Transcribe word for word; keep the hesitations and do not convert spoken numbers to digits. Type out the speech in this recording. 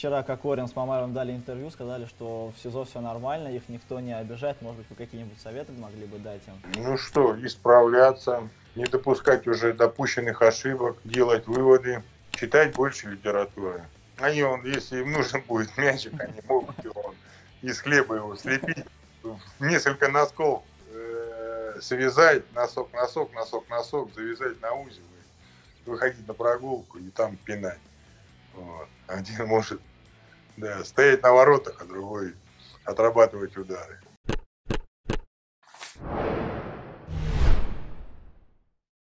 вчера Кокорин с Мамаевым дали интервью, сказали, что в СИЗО все нормально, их никто не обижает. Может быть, вы какие-нибудь советы могли бы дать им? Ну что, исправляться, не допускать уже допущенных ошибок, делать выводы, читать больше литературы. Они, он, если им нужен будет мячик, они могут его, из хлеба его слепить, несколько носков э, связать, носок, носок, носок, носок, завязать на узел, и выходить на прогулку и там пинать. Вот. Один может, да, стоять на воротах, а другой отрабатывать удары.